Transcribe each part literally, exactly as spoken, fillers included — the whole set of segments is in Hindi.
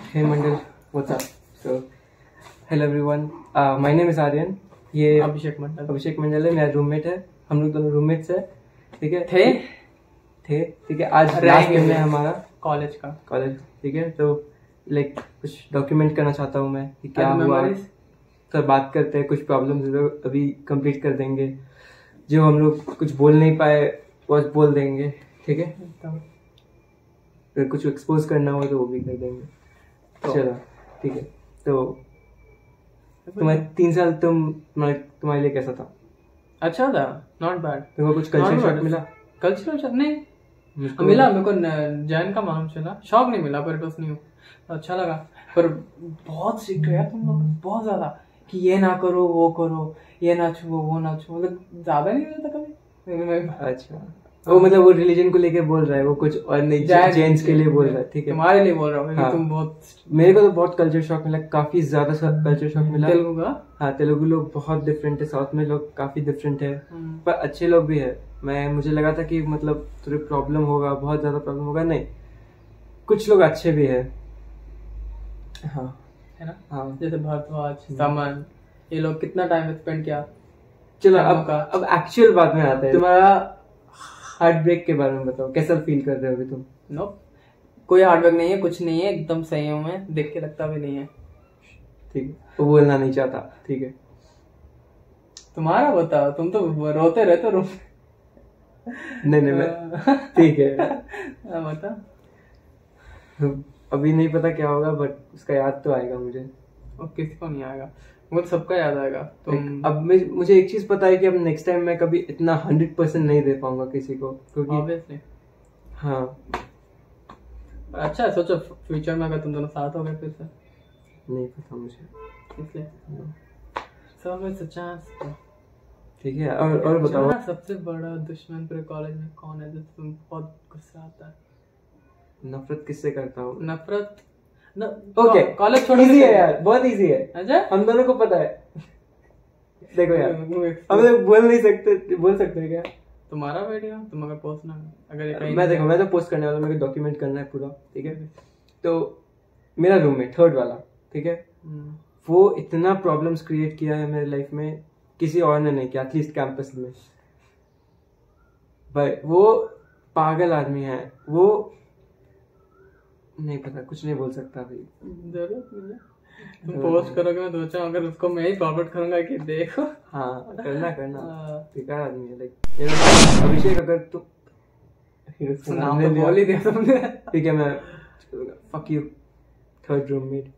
Hey Mandal, what's up? So, hello everyone. Uh, my name is Aryan. ये अभिषेक मंडल अभिषेक मंडल है, मेरा रूममेट है. हम लोग दोनों रूममेट्स है. ठीक है. थे थे ठीक है. आज लास्ट दिन है हमारा कॉलेज का. कॉलेज ठीक है. तो लाइक कुछ डॉक्यूमेंट करना चाहता हूँ मैं कि क्या हुआ. तो बात करते हैं. कुछ प्रॉब्लम्स अभी कंप्लीट कर देंगे. जो हम लोग कुछ बोल नहीं पाए वो बोल देंगे. ठीक है. फिर कुछ एक्सपोज करना हो तो वो भी कर देंगे. तो, चलो ठीक है. तो तुम्हारे तीन साल तुम तुम्हारे लिए कैसा था? अच्छा था, नॉट बैड. तुमको कुछ कल्चर शॉक मिला? कल्चरल शॉक नहीं मिला मेरे को. जैन का मालूम चला. शॉक नहीं मिला पर इट नहीं अच्छा लगा. पर बहुत स्ट्रिक्ट हो यार तुम लोग, बहुत ज्यादा. कि ये ना करो, वो करो, ये ना छुओ, वो ना छुओ. मतलब ज्यादा नहीं होता कभी. अच्छा, वो मतलब वो रिलीजन को लेके बोल रहा है, वो कुछ और नहीं, जेंट्स के लिए बोल रहा है. ठीक है, तुम्हारे लिए बोल रहा हूँ. हाँ. तुम बहुत, मेरे को तो बहुत कल्चर शॉक मिला, काफी ज्यादा कल्चर शॉक मिला. तेलुगु का? हाँ, तेलुगु लोग बहुत डिफरेंट है, साउथ में लोग काफी डिफरेंट है, पर अच्छे लोग भी है. मैं मुझे लगा था कि मतलब थोड़ी प्रॉब्लम होगा, बहुत ज्यादा प्रॉब्लम होगा. नहीं, कुछ लोग अच्छे भी है. हाँ है ना. हाँ, जैसे भारद्वाज, सामान, ये लोग कितना टाइम स्पेंड किया. चलो अब अब एक्चुअल बात में आते हैं. तुम्हारा हार्ट ब्रेक के बारे में बताओ, कैसा फील कर रहे हो अभी तुम? नो, कोई हार्ट ब्रेक नहीं है, कुछ नहीं है, एकदम सही हूँ मैं. देख के लगता भी नहीं है. ठीक है, वो बोलना नहीं चाहता. ठीक है, तुम्हारा बताओ. तुम तो रोते रहते रो. नहीं नहीं मैं ठीक है. बता. अभी नहीं पता क्या होगा, बट उसका याद तो आएगा मुझे. और किसी को नहीं आएगा, वो तो सबका याद आएगा. तुम अब मैं मुझे एक चीज पता है कि अब नेक्स्ट टाइम मैं कभी इतना हंड्रेड परसेंट नहीं दे पाऊंगा किसी को, क्योंकि ऑब्वियसली. हाँ. अच्छा सोचो फ्यूचर में अगर तुम दोनों साथ हो गए फिर से. नहीं पता मुझे, इसलिए सब चांस. ठीक है. और और बताओ, सबसे बड़ा दुश्मन पूरे कॉलेज में कौन है जो तुम बहुत गुस्सा आता है? नफरत किससे करता हूँ? नफरत न, ओके, कॉलेज छोड़ इजी है यार, बहुत इजी है. अच्छा, हम दोनों को पता है. देखो यार, हम लोग बोल नहीं सकते, बोल सकते हैं क्या? तुम्हारा वीडियो तुम अगर पोस्ट ना, अगर मैं देखो मैं तो पोस्ट करने वाला, मेरे को डॉक्यूमेंट करना है पूरा. ठीक है. तो मेरा रूममेट थर्ड वाला, ठीक है, वो इतना प्रॉब्लम्स क्रिएट किया है मेरे लाइफ में, किसी और ने नहीं किया, एटलीस्ट कैंपस में. भाई वो पागल आदमी है. वो नहीं पता, कुछ नहीं बोल सकता भाई. जरूरत नहीं है. तुम पोस्ट करोगे, मैं सोचा अगर उसको मैं ही फॉरवर्ड करूंगा कि देखो. हाँ, करना करना. बेकार आदमी है. लाइक अभिषेक, अगर तुम नाम तो बोल ही दिया तुमने. ठीक है, मैं फक यू थर्ड रूममेट.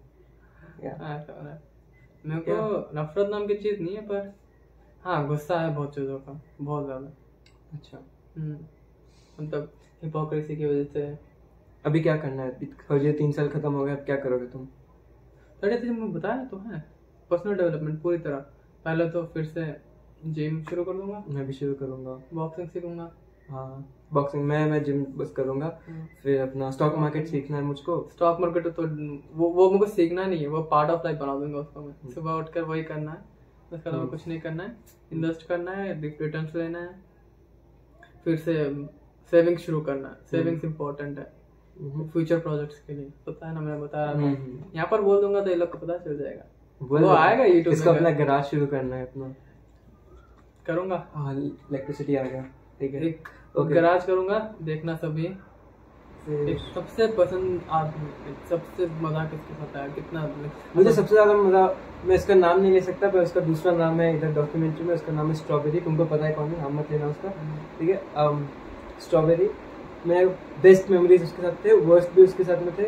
मेरे को नफरत नाम की चीज नहीं है, पर हाँ गुस्सा है बहुत चीजों का, बहुत ज्यादा. अच्छा, मतलब हिपोक्रेसी की वजह से. अभी क्या करना है? थर्ड ईयर तीन साल खत्म हो गया, अब क्या करोगे तुम? थर्ड ईयर मैं बताया तो है, पर्सनल डेवलपमेंट पूरी तरह. पहले तो फिर से जिम शुरू कर दूंगा. मैं भी शुरू करूंगा. बॉक्सिंग सीखूंगा. हाँ, बॉक्सिंग. मैं मैं जिम बस करूंगा. फिर अपना स्टॉक मार्केट सीखना है मुझको. स्टॉक मार्केट तो वो वो मुझको सीखना नहीं है, वो पार्ट ऑफ लाइफ बना दूंगा उसको मैं. सुबह उठकर वही करना है, उसके अलावा कुछ नहीं करना है. इन्वेस्ट करना है, रिटर्न लेना है, फिर से सेविंग शुरू करना है. सेविंग्स इम्पोर्टेंट है फ्यूचर प्रोजेक्ट्स के लिए. पता है ना, मैं बता रहा था. यहाँ पर बोल दूंगा तो ये लोग को पता चल जाएगा. वो आएगा यूट्यूब. इसका अपना गैराज शुरू करना है अपना. करूंगा. हाँ, इलेक्ट्रिसिटी आ गया. ठीक है, एक गैराज करूंगा. देखना सभी. एक सबसे पसंद आदमी, सबसे मजा किसको पता है? कितना मुझे सबसे ज्यादा मजा, मैं इसका नाम नहीं ले सकता, पर उसका दूसरा नाम है इधर डॉक्यूमेंट्री में. उसका नाम है स्ट्रॉबेरी. तुमको पता है कौन है, नाम मत लेना उसका. ठीक है, स्ट्रॉबेरी. मेरे बेस्ट मेमोरीज उसके साथ थे, वर्स्ट भी उसके साथ में थे.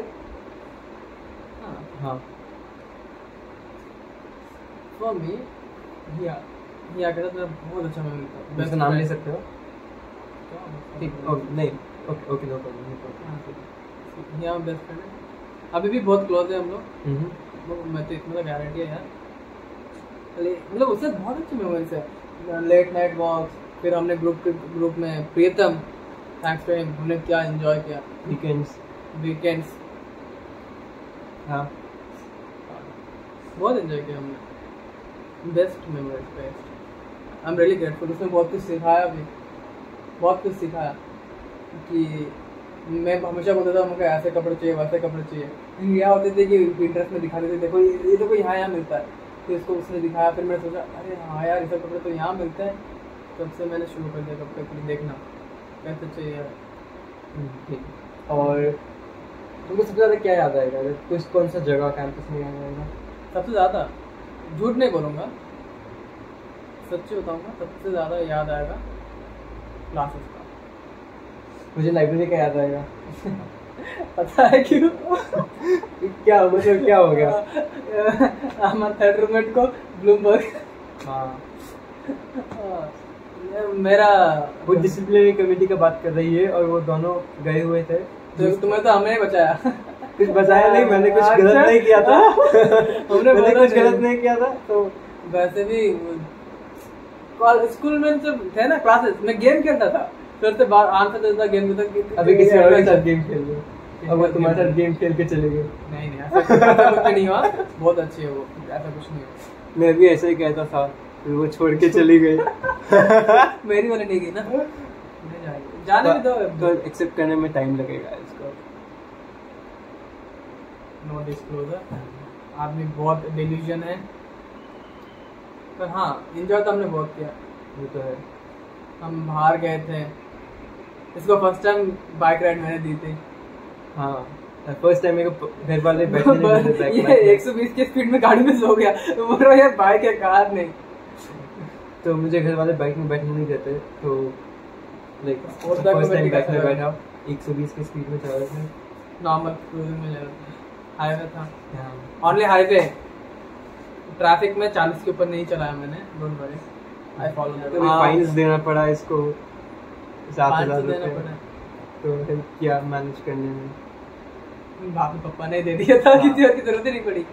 हाँ, फॉर मी या या के साथ मेरा बहुत अच्छा मेमोरी था. उसका नाम ले सकते हो? ठीक, नहीं, ओके ओके, नो प्रॉब्लम. यहाँ बेस्ट फ्रेंड है, अभी भी बहुत क्लोज है हम लोग. मैं तो इतना गारंटी है यार, मतलब उससे बहुत अच्छी मेमोरीज है. लेट नाइट वॉक्स, फिर हमने ग्रुप ग्रुप में प्रीतम, थैंक्स टू हिम, हमने क्या एंजॉय किया. वीकेंड्स वीकेंड्स हाँ, बहुत एंजॉय किया हमने. Best memories, best. I am really grateful. उसने बहुत कुछ सिखाया भी, बहुत कुछ सिखाया कि मैं हमेशा बोलता था मुझे ऐसे कपड़े चाहिए वैसे कपड़े चाहिए। क्या होते थे कि इंटरेस्ट में दिखा देते, देखो ये देखो यहाँ यहाँ मिलता है, फिर इसको उसने दिखाया, फिर मैंने सोचा अरे हाँ यार ये सब कपड़े तो यहाँ मिलते हैं, तब से मैंने शुरू कर दिया कपड़े के लिए देखना कैसे चाहिए। और तुमको सबसे ज़्यादा क्या याद आएगा कुछ, कौन सा जगह कैंपस में याद आएगा? सबसे ज़्यादा झूठ नहीं बोलूँगा, सच्ची बताऊँगा, सबसे ज़्यादा याद आएगा क्लासेस का। मुझे लाइब्रेरी का याद आएगा। पता है क्यों? क्या मतलब क्या हो गया? हमारे थर्ड रूममेट को ब्लूमबर्ग, हाँ मेरा वो डिसिप्लिनरी कमेटी का बात कर रही है और वो दोनों गए हुए थे। तो तुम्हें तो हमने बचाया। कुछ बचाया नहीं, मैंने कुछ गलत नहीं किया था। हमने मैंने कुछ गलत नहीं किया था। तो वैसे भी स्कूल में जब थे ना क्लासेस में गेम खेलता था, फिर से बाहर आंसर देता गेम देता। अभी किसी और के साथ गेम खेल रहे, अब वो तुम्हारे साथ गेम खेल के चले गए। नहीं नहीं ऐसा कुछ नहीं हुआ, बहुत अच्छी है वो, ऐसा कुछ नहीं हुआ। मैं भी ऐसा ही कहता था, फिर वो छोड़ के चली गई। मेरी वाली नहीं गई ना, जाने भी दो, तो एक्सेप्ट करने में टाइम लगेगा इसको। नो डिस्क्लोजर, आदमी बहुत डिल्यूजन है, पर हाँ एंजॉय तो हमने बहुत किया। वो तो है। हम बाहर गए थे, इसको फर्स्ट टाइम बाइक राइड मैंने दी थी। हाँ फर्स्ट टाइम मेरे को घर वाले बैठने नहीं देते बाइक। ये एक सौ बीस की स्पीड में गाड़ी में सो गया, तो बोल रहा यार बाइक है कार नहीं। तो मुझे घर वाले बाइक में बैठने नहीं देते, तो लाइक और फर्स्ट टाइम बाइक में बैठा, एक सौ बीस की स्पीड में चला रहे थे, नॉर्मल क्रूजिंग में जा रहा था, हाईवे था, ओनली हाईवे, ट्रैफिक में चालीस के ऊपर नहीं चलाया मैंने, don't worry, I follow that. Fines देना पड़ा इसको सात हजार देना रुपए, पड़ा, तो हेल्प किया मैनेज करने में। बाप पापा ने दे दिया था, किसी और की जरूरत ही नहीं पड़ी।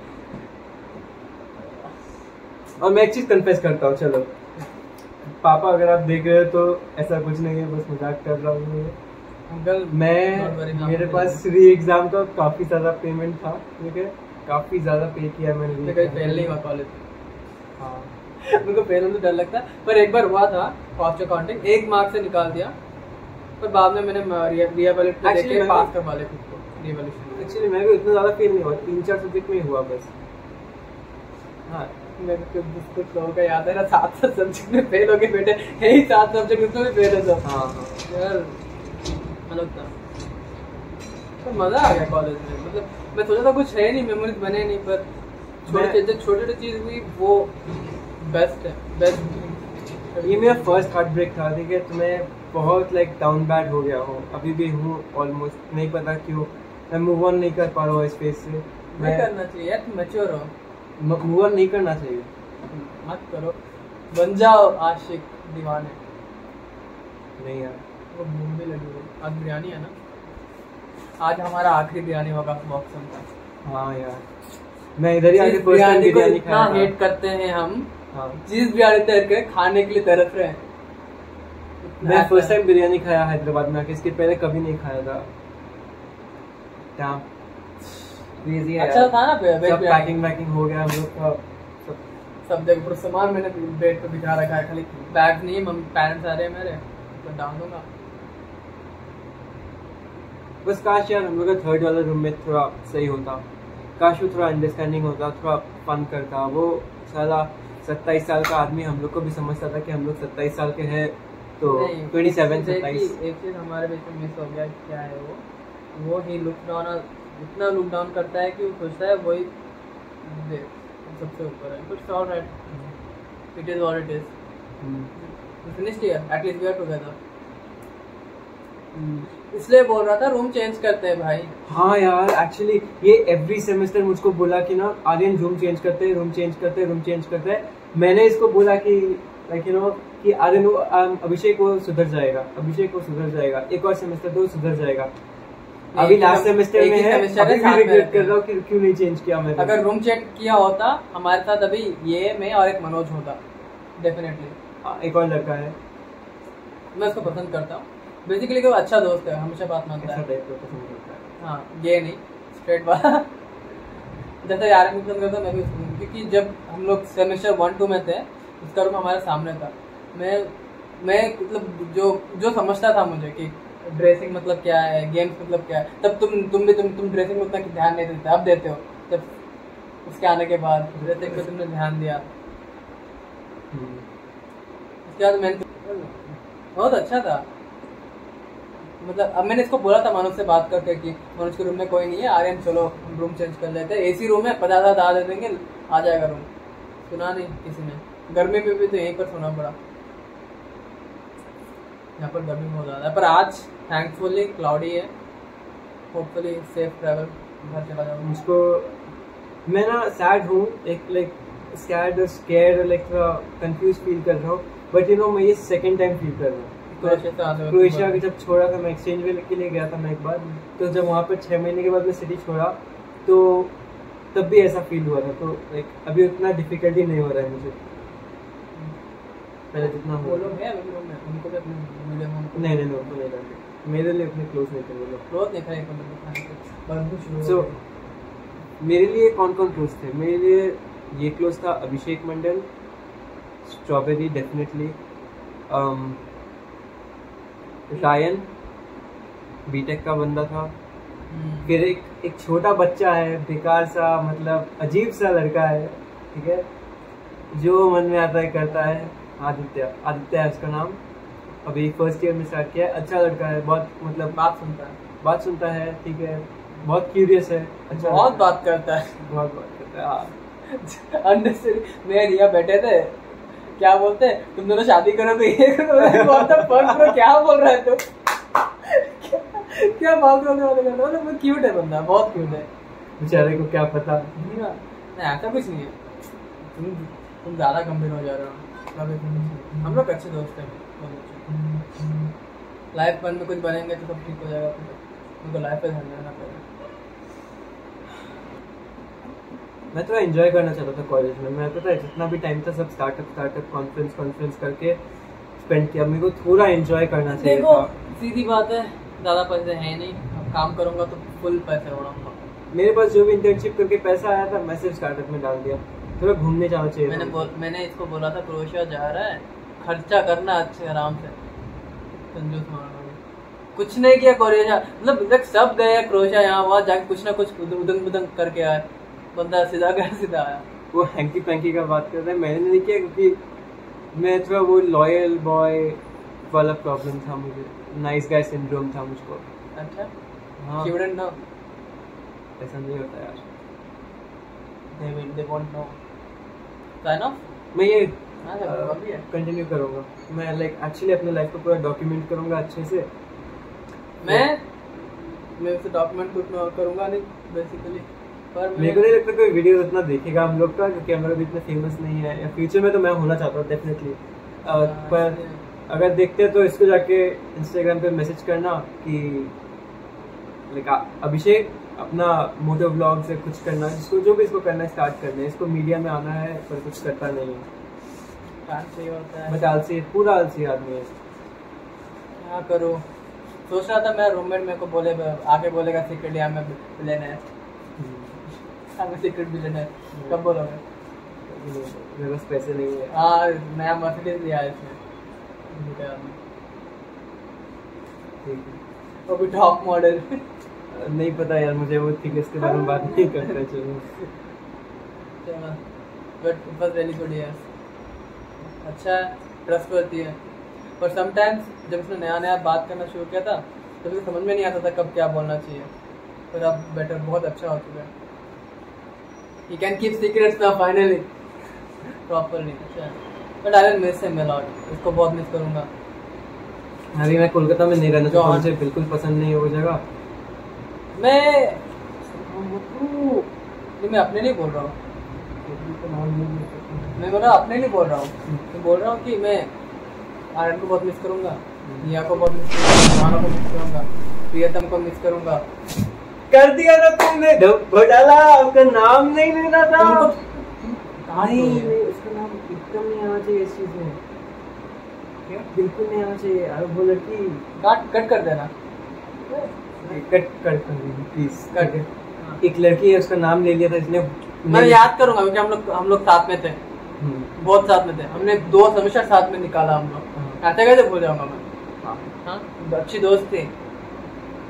और मैं एक चीज कन्फेस करता हूँ, चलो पापा अगर आप देख रहे हो तो ऐसा कुछ नहीं है, बस मजाक कर रहा हूँ अंकल। मैं मेरे पास री एग्जाम का काफी ज्यादा पेमेंट था, ठीक है, काफी ज्यादा पे किया मैंने। कहीं फेल नहीं हुआ कॉलेज। हाँ मुझको फेल होने से डर लगता, पर एक बार हुआ था कॉस्ट अकाउंटिंग, एक मार्क से निकाल दिया, पर बाद में मैंने रिएवैल्यूएट पे देके पास करवा लिया खुद को रिएवैल्यूएशन। एक्चुअली मैं भी उतना ज्यादा फेल नहीं हुआ, तीन चार सब्जेक्ट में ही हुआ बस। हाँ मेरे को कुछ लोगों का याद है ना, सात सात सब्जेक्ट में फेल हो गए बेटे, यही सात सब्जेक्ट उसमें भी फेल है सब। हाँ यार अलग था, तो मजा आ गया कॉलेज में। मतलब मैं सोचा था कुछ है नहीं, मेमोरीज बने नहीं, पर छोटे छोटे छोटे चीज हुई वो बेस्ट है, बेस्ट। ये मेरा फर्स्ट हार्ट ब्रेक था, ठीक है, तो मैं बहुत लाइक डाउन बैड हो गया हूँ, अभी भी हूँ ऑलमोस्ट, नहीं पता क्यों मैं मूव ऑन नहीं कर पा रहा हूँ इस फेज से। मैं करना चाहिए यार, तुम मैच्योर हो, मूव ऑन नहीं करना चाहिए, मत करो, बन जाओ आशिक दीवाने। नहीं यार वो भूख भी लगी हुई, आज बिरयानी है ना, आज हमारा आखिरी बिरयानी होगा बॉक्सम का। हाँ यार मैं इधर ही आके फर्स्ट टाइम बिरयानी खाया, इतना हेट करते हैं हम, हाँ चीज बिरयानी तैयार कर खाने के लिए तरस रहे हैं। मैं फर्स्ट टाइम बिरयानी खाया हैदराबाद में आके, इसके पहले कभी नहीं खाया था। क्रेजी है अच्छा था ना, सब पैकिंग वैकिंग हो गया हम लोग का, सब सब जगह पर सामान मैंने बेड पे बिछा रखा है, खाली बैग नहीं, मम्मी पेरेंट्स आ रहे हैं मेरे, तो डाल दूंगा। बस काश यार हम लोग का थर्ड वाला रूम में थोड़ा सही होता, काश वो थोड़ा अंडरस्टैंडिंग होता, थोड़ा फन करता। वो साला सत्ताईस साल का आदमी हम लोग को भी समझता था कि हम लोग सत्ताईस साल के हैं, तो ट्वेंटी सेवन सत्ताईस। एक चीज हमारे बीच में मिस हो गया, क्या है वो वो ही लुक डाउन, इतना लुक डाउन करता है कि वो सोचता है वही सबसे ऊपर है, कुछ all right, it is what it is, finished here, at least we are together. इसलिए बोल रहा था रूम चेंज करते हैं भाई। हाँ यार एक्चुअली ये एवरी सेमेस्टर मुझको बोला कि ना आर्यन रूम चेंज करते हैं, रूम चेंज करते हैं, रूम चेंज करते हैं। मैंने इसको बोला कि लाइक यू नो कि आर्यन अभिषेक वो सुधर जाएगा, अभिषेक वो सुधर जाएगा, एक और सेमेस्टर दो सुधर जाएगा। अभी लास्ट सेमेस्टर में है, अभी भी रिग्रेट कर रहा हूँ कि क्यों नहीं चेंज किया मैंने। अगर रूम चेंज किया होता हमारे साथ अभी ये मैं और एक मनोज होता डेफिनेटली। एक और लड़का है, मैं उसको पसंद करता हूँ बेसिकली, कोई अच्छा दोस्त है, हमेशा बात मानता है, पसंद करता है। हाँ ये नहीं स्ट्रेट वाला जैसे यार मैं पसंद करता मैं भी, क्योंकि जब हम लोग सेमेस्टर वन टू में थे उसका रूम हमारे सामने था। मैं मैं मतलब जो जो समझता था मुझे कि ड्रेसिंग मतलब क्या है, गेम्स मतलब क्या है, तब तुम तुम भी तुम तुम ड्रेसिंग में उतना ध्यान नहीं देते, अब देते हो। तब उसके आने के बाद ड्रेसिंग पे तुमने ध्यान दिया। उसके बाद मैंने बहुत अच्छा था, मतलब अब मैंने इसको बोला था मनोज से बात करके कि मनोज के रूम में कोई नहीं है, आर्यन चलो हम रूम चेंज कर लेते हैं, एसी रूम है, पचास हजार आ दे देंगे, आ जाएगा रूम। सुना नहीं किसी ने, गर्मी में भी तो यहीं पर सोना पड़ा, यहाँ पर गर्मी बहुत ज़्यादा है। पर आज थैंकफुली क्लाउडी है, होपफुली सेफ ट्रैवल, घर चला जाऊँगा। मुझको मैं ना सैड हूँ, एक लाइक सैड और स्कैर्ड, लाइक थोड़ा कंफ्यूज फील कर रहा हूँ, बट यू नो मैं ये सेकंड टाइम फील कर रहा हूँ। क्रोएशिया के जब छोड़ा था, मैं एक्सचेंज के लिए गया था मैं एक बार, तो जब वहाँ पर छः महीने के बाद मैं सिटी छोड़ा तो तब भी ऐसा फील हुआ था। तो लाइक अभी उतना डिफिकल्टी नहीं हो रहा है मुझे पहले जितना हो। लोग हैं उनको भी अपने वीडियो में नहीं नहीं उनको नहीं डालते, मेरे लिए अपने क्लोज नहीं थे वो लोग। क्लोज नहीं थे। सो मेरे लिए कौन कौन क्लोज थे? मेरे लिए ये क्लोज था Abhishek Mandal, strawberry definitely, Ryan BTech का बंदा था, फिर एक एक छोटा बच्चा है बेकार सा, मतलब अजीब सा लड़का है, ठीक है, जो मन में आता है करता है, आदित्य आदित्य है उसका नाम, अभी फर्स्ट ईयर में स्टार्ट किया है, अच्छा लड़का है, बहुत मतलब बात सुनता है बात सुनता है ठीक है, बहुत क्यूरियस है, अच्छा बहुत बात करता है बहुत बात करता है हाँ। अननेसेसरी मैं रिया बैठे थे, क्या बोलते हैं तुम दोनों शादी करो तो ये करो, क्या बोल रहा है तू, क्या बात करने वाले करता है, मतलब क्यूट है बंदा, बहुत क्यूट है, बेचारे को क्या पता। नहीं ऐसा कुछ नहीं है, तुम तुम ज्यादा गंभीर हो जा रहे हो, हम लोग अच्छे दोस्त हैं, लाइफ में कुछ बनेंगे तो सब ठीक हो जाएगा, उनको लाइफ पे ध्यान देना पड़ेगा। मैं थोड़ा एंजॉय करना चाहता था कॉलेज में, मैं पता है जितना भी टाइम था सब स्टार्टअप स्टार्टअप कॉन्फ्रेंस कॉन्फ्रेंस करके स्पेंड किया, मेरे को थोड़ा एंजॉय करना चाहिए देखो, था। सीधी बात है, ज़्यादा पैसे हैं नहीं, अब काम करूँगा तो फुल पैसे उड़ाऊंगा। मेरे पास जो भी इंटर्नशिप करके पैसा आया था मैं सिर्फ स्टार्टअप में डाल दिया, थोड़ा घूमने जाना चाहिए। मैंने बोल मैंने इसको बोला था क्रोएशिया जा रहा है, खर्चा करना अच्छे आराम से, कंजूस मारना, कुछ नहीं किया क्रोएशिया, मतलब देख सब गए क्रोएशिया, यहाँ वहाँ जाके कुछ ना कुछ उदंग बुदंग करके आए, बंदा सीधा गया सीधा आया। वो हैंकी पैंकी का बात कर रहे हैं, मैंने नहीं किया क्योंकि मैं थोड़ा वो लॉयल बॉय वाला प्रॉब्लम था मुझे, नाइस गाय सिंड्रोम था मुझको। अच्छा हाँ you wouldn't know, ऐसा नहीं होता यार, they will they won't know, sign off। मैं ये हाँ जब भी है कंटिन्यू करूँगा, मैं लाइक एक्चुअली अपने लाइफ को पूरा डॉक्यूमेंट करूँगा अच्छे से। मैं मैं उसे डॉक्यूमेंट कुछ करूँगा नहीं बेसिकली, पर मेरे को नहीं लगता कोई वीडियो उतना देखेगा हम लोग का, क्योंकि हम लोग भी इतने फेमस नहीं है, या फ्यूचर में तो मैं होना चाहता हूँ डेफिनेटली, पर अगर देखते हैं तो इसको जाके इंस्टाग्राम पे मैसेज करना कि लाइक अभिषेक अपना मोटो ब्लॉग से कुछ करना, जिसको जो भी इसको करना स्टार्ट करना है, इसको मीडिया में आना है पर कुछ करता नहीं है, होता है बट आलसी, पूरा आलसी आदमी है। क्या करूँ, सोच रहा था मैं रूममेट मेरे को बोले आगे बोलेगा सीक्रेट यहाँ में लेना है, हमें सीक्रेट भी लेना है, कब बोलोगे? मेरे पास पैसे नहीं है। हाँ नया मर्सिडीज लिया है इसमें, ठीक है, वो भी टॉप मॉडल। नहीं पता यार मुझे, वो ठीक है इसके बारे में बात नहीं करते। चलो बट बस रियली गुड यार, अच्छा है, ट्रस्ट करती है, पर समटाइम्स जब उसने नया नया बात करना शुरू किया था तो मुझे समझ में नहीं आता था कब क्या बोलना चाहिए, पर अब बेटर बहुत अच्छा हो चुका है, he can keep secrets now finally properly. अच्छा but I will miss him a lot, इसको बहुत मिस करूंगा। अभी मैं कोलकाता में नहीं रहना चाहता, मुझे बिल्कुल पसंद नहीं है वो जगह। मैं मैं अपने लिए बोल रहा हूँ, मैं बोल रहा अपने लिए बोल रहा हूँ, मैं बोल रहा हूँ कि मैं आर्यन को बहुत मिस करूंगा, निया को बहुत मिस करूंगा, को मिस करूंगा, प्रियतम को मिस करूंगा। कर दिया था तुमने घोटाला, उसका नाम नहीं लेना था। नहीं उसका नाम एकदम नहीं आना चाहिए इस चीज में, बिल्कुल नहीं आना चाहिए यार, वो लड़की काट कट कर देना, कट कर प्लीज कट। एक लड़की है उसका नाम ले लिया था इसने, मैं याद करूंगा क्योंकि हम लोग हम लोग साथ में थे, बहुत साथ में थे, हमने दो हमेशा साथ में निकाला हम लोग, ऐसे कैसे भूल जाऊंगा मैं। हाँ अच्छी दोस्त थी।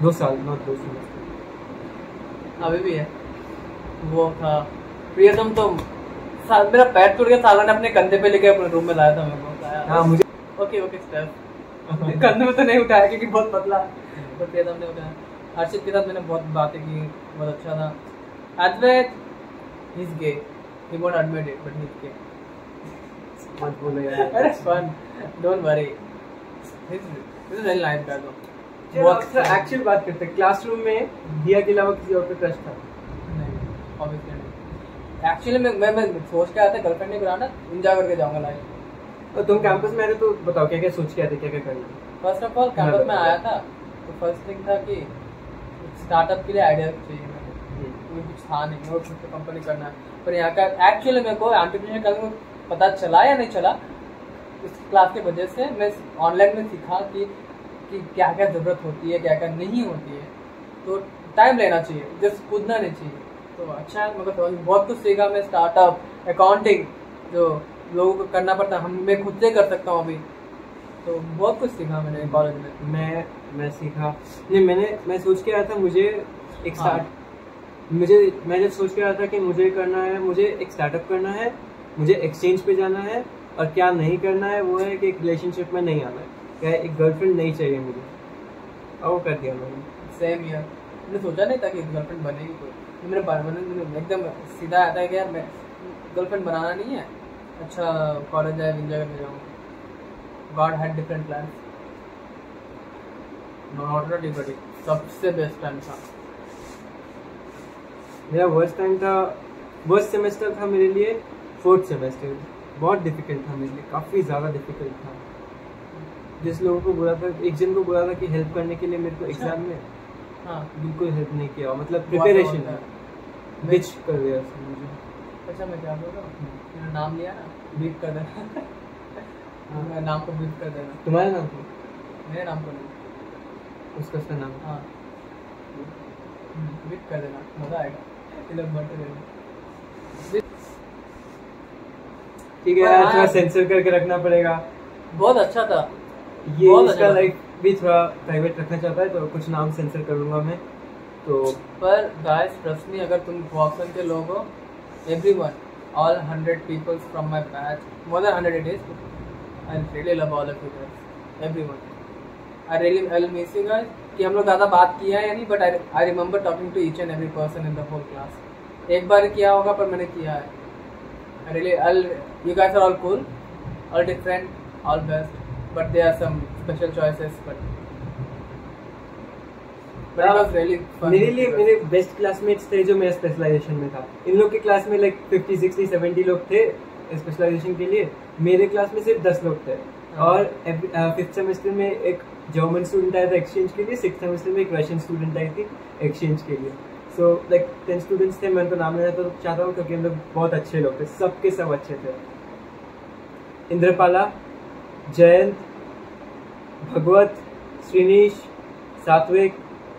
दो साल नॉट दो सेमेस्टर अभी भी है। वो था प्रियतम तो सा- मेरा पैर टूट गया, साला ने अपने कंधे पे लेके अपने रूम में लाया था मेरे को। हाँ मुझे ओके ओके स्टेप कंधे में तो नहीं उठाया क्योंकि बहुत पतला है, तो प्रियतम ने उठाया। हर्षित के साथ मैंने बहुत बातें की, बहुत अच्छा था। Advait he is gay, he won't admit it but he's gay. मत बोलो यार। अरे fun, don't worry. He's he's a very nice guy though. बहुत एक्चुअल बात करते हैं, क्लासरूम में दिया के अलावा किसी और पे क्रश था? नहीं, obviously नहीं। एक्चुअली मैं मैं मैं सोच के आया था गर्लफ्रेंड नहीं कराना, एंजॉय करके जाऊंगा लाइफ। और तुम कैंपस में आए तो बताओ क्या क्या सोच के आए थे, क्या क्या करना? फर्स्ट ऑफ ऑल कैंपस में आया था तो फर्स्ट थिंग था कि स्टार्टअप के लिए आइडिया चाहिए मेरे को, कुछ था नहीं, मेरे को खुद की कंपनी करना है। पर यहाँ का एक्चुअली मेरे को एंटरप्रेन्योर करने में पता चला या नहीं चला, इस क्लास की वजह से मैं ऑनलाइन में सीखा कि कि क्या क्या ज़रूरत होती है, क्या क्या नहीं होती है। तो टाइम लेना चाहिए, जस्ट कूदना नहीं चाहिए। तो अच्छा है, मतलब बहुत कुछ सीखा मैं। स्टार्टअप, अकाउंटिंग जो लोगों को करना पड़ता है, हम मैं खुद से कर सकता हूँ अभी। तो बहुत कुछ सीखा मैंने कॉलेज में। मैं मैं सीखा नहीं, मैंने मैं सोच के आया था मुझे एक हाँ। स्टार्ट मुझे मैं जब सोच के आया था कि मुझे करना है, मुझे एक स्टार्टअप करना है, मुझे एक्सचेंज पे जाना है, और क्या नहीं करना है वो है कि एक रिलेशनशिप में नहीं आना है, क्या एक गर्लफ्रेंड नहीं चाहिए मुझे, और वो कर दिया मैंने। सेम ईयर मैंने सोचा नहीं था कि गर्लफ्रेंड बनेगी कोई। मेरे बारे में मैंने एकदम सीधा आता है कि यार मैं गर्लफ्रेंड बनाना नहीं है, अच्छा कॉलेज जाए एंजॉय करने जाऊँगा। God had different plans, not everybody. सबसे बेस्ट टाइम था मेरा वर्स्ट टाइम था, वर्स्ट सेमेस्टर था मेरे लिए फोर्थ सेमेस्टर। बहुत डिफिकल्ट था मेरे लिए, काफ़ी ज़्यादा डिफिकल्ट था। जिस लोगों को बोला था, एक जन को बोला था कि हेल्प करने के लिए मेरे को एग्जाम में, हाँ बिल्कुल हेल्प नहीं किया, मतलब प्रिपरेशन बिच कर दिया उसने मुझे। अच्छा मैं क्या बोल रहा हूँ, मेरा नाम लिया ना, बीट कर देना। मेरे नाम को बीट कर देना। तुम्हारा नाम था? मेरे नाम को नहीं, उसका उसका नाम। हाँ बीट कर देना, मज़ा आएगा। ये लोग बढ़ते रहेंगे। ठीक है यार, थोड़ा सेंसर करके रखना पड़ेगा। बहुत अच्छा था ये बहुत इसका अच्छा लाइक भी थोड़ा प्राइवेट रखना चाहता है, तो कुछ नाम सेंसर करूंगा मैं तो। पर गाइस ट्रस्ट मी, अगर तुम वॉक्सन के लोग हो, everyone, all hundred peoples from my batch, more than hundred it is, I really love all of you guys, everyone. I really I will miss you guys. कि हम लोग ज़्यादा बात किया है या नहीं, but I I remember talking to each and every person in the whole class. एक बार किया होगा पर मैंने किया है। I really I you guys are all cool, all different, all best, but there are some special choices, but but it was really fun. मेरे लिए मेरे बेस्ट क्लासमेट्स थे जो मेरे स्पेशलाइजेशन में था। इन लोग के क्लास में लाइक फिफ्टी सिक्सटी सेवेंटी लोग थे स्पेशलाइजेशन के लिए, मेरे क्लास में सिर्फ दस लोग थे। और फिफ्थ सेमेस्टर में एक जर्मन स्टूडेंट आया था एक्सचेंज के लिए, सिक्स सेमेस्टर में एक रशियन स्टूडेंट आई थी एक्सचेंज के लिए। सो लाइक टेन स्टूडेंट्स थे, मैं उनको नाम लेना तो चाहता हूँ क्योंकि हम लोग बहुत अच्छे लोग थे, सबके सब अच्छे थे। इंद्रपाला, जयंत, भगवत, श्रीनीश, सात्विक,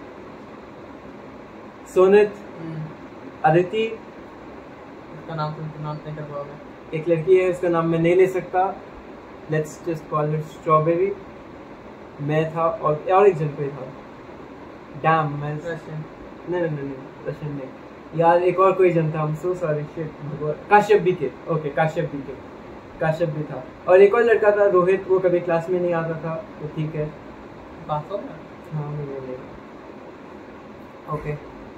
सोनित, अदिति, उसका नाम तुम प्रोनाउंस नहीं कर पाओगे। एक लड़की है उसका नाम मैं नहीं ले सकता, let's just call it strawberry. मैं था और और एक जन कोई था, डैम मैं रशियन नहीं नहीं नहीं रशियन नहीं यार, एक और कोई जन था, हम so sorry shit. Bhagwat, Kashyap भी के, ओके काश्यप भी के, काश्यप भी था। और एक और लड़का था रोहित, वो कभी क्लास में नहीं आता था, तो ठीक है बात हो ना। हाँ नहीं नहीं okay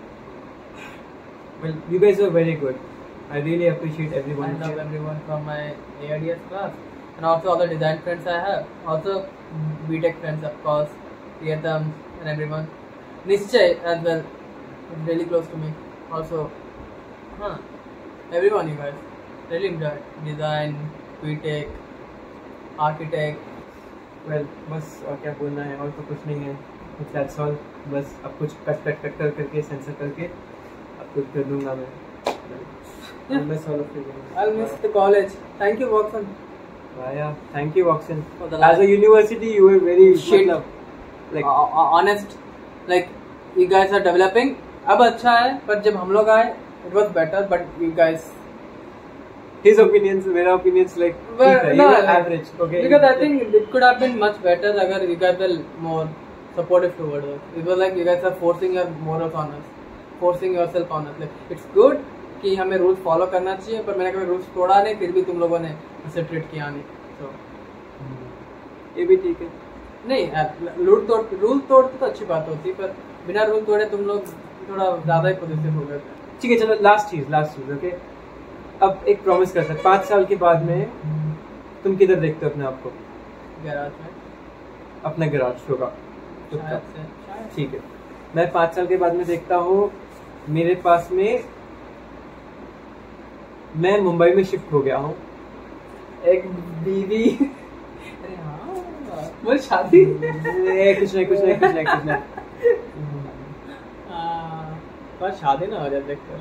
well you guys were very good, I really appreciate everyone. I love everyone from my A I D S class and also all the design friends I have, also B Tech friends of course, Priyatam and everyone. Nischay as well, really close to me also. Huh, everyone you guys really enjoyed design, B Tech, architect. well बस और क्या बोलना है, और तो कुछ नहीं है, that's all। बस अब कुछ कट कट कट कर करके सेंसर करके अब कुछ कर दूंगा मैं। I'll miss all of you guys. I'll miss the college. Thank you Watson. Yeah, thank you Voxen. For the As a university you were very Shit. मतलब like uh, uh, honest, like you guys are developing. अब अच्छा है, पर जब हम लोग आए it was better, but you guys his opinions, मेरा opinions like But, ठीक है, no, you were like, average, okay? because I think it could have been much better अगर you guys were more supportive towards us. It was like you guys are forcing your morals on us, forcing yourself on us. Like it's good कि हमें रूल्स फॉलो करना चाहिए, पर मैंने कभी रूल्स तोड़ा नहीं, फिर भी तुम लोगों ने ऐसे ट्रीट किया नहीं, तो ये भी ठीक है। नहीं रूल तोड़ रूल तोड़ते तो अच्छी बात होती, पर बिना रूल तोड़े तुम लोग थोड़ा ज्यादा ही पॉजिटिव हो गए। ठीक है, चलो लास्ट चीज लास्ट चीज ओके। अब एक प्रॉमिस करते हैं, पाँच साल के बाद में तुम किधर देखते हो अपने आप को? गैराज में। अपना गैराज होगा ठीक है। मैं पाँच साल के बाद में देखता हूँ मेरे पास में, मैं मुंबई में शिफ्ट हो गया हूँ, एक बीवी अरे हाँ वो शादी कुछ नहीं कुछ नहीं कुछ नहीं कुछ नहीं पर शादी ना हो जाए देखकर।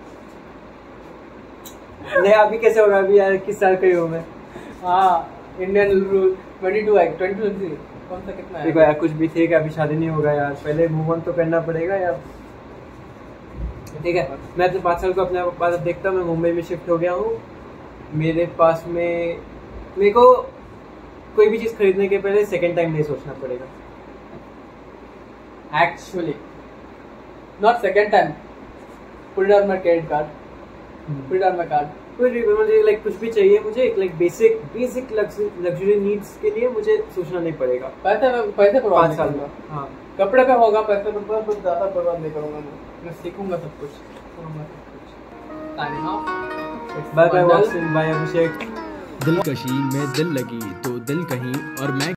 नहीं अभी कैसे होगा, अभी यार किस साल का ही हूँ मैं। हाँ इंडियन रूल ट्वेंटी टू है, ट्वेंटी टू कौन सा कितना है? देखो यार कुछ भी ठीक है, अभी शादी नहीं होगा यार, पहले मूव ऑन तो करना पड़ेगा यार। ठीक है, मैं तो पाँच साल को अपने पास देखता हूँ, मैं मुंबई में शिफ्ट हो गया हूँ। मेरे पास में मेरे को कोई भी चीज़ खरीदने के पहले सेकंड टाइम नहीं सोचना पड़ेगा। Actually not second time, put it on my credit card, put it on my card. कुछ भी मुझे लाइक कुछ भी चाहिए मुझे, एक like basic basic luxury needs के लिए मुझे सोचना नहीं पड़ेगा। पैसे पैसे पर पाँच साल में हाँ कपड़े पे होगा, पैसे पर कुछ ज़्यादा बर्बाद नहीं करूँगा मैं मैं सीखूंगा सब कुछ। Bye bye Wasim, bye Abhishek. दिलकशी में दिल लगी तो दिल कहीं और मैं